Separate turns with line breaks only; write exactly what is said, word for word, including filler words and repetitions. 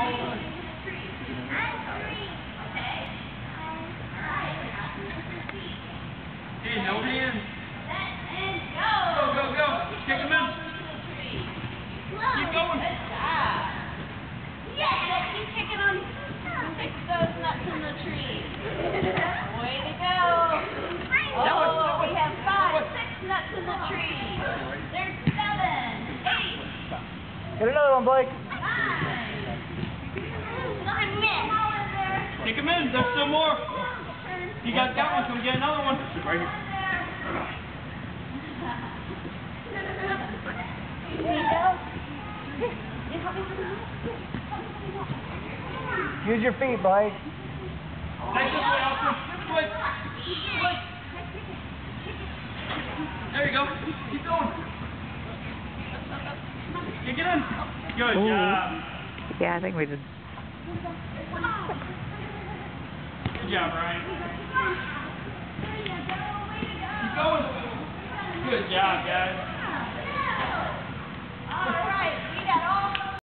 Hey, no hands.
And go.
Go, go, go. Kick him in. Keep going.
Good job. Yeah, keep kicking on. Kick those nuts in the tree. Way to go. Oh, we have five, six nuts in the tree. There's seven, eight,
Get another one, Blake.
nine. One miss.
Kick him in. There's still more. You guys got one, so we get another one. Right here.
There you go.
Use your feet, Blake.
Take this way, Austin. This way. This way. There you go. Keep going. Kick it in. Good
Ooh.
job.
Yeah, I think we did.
Good job, Ryan. Keep going. Good job, guys.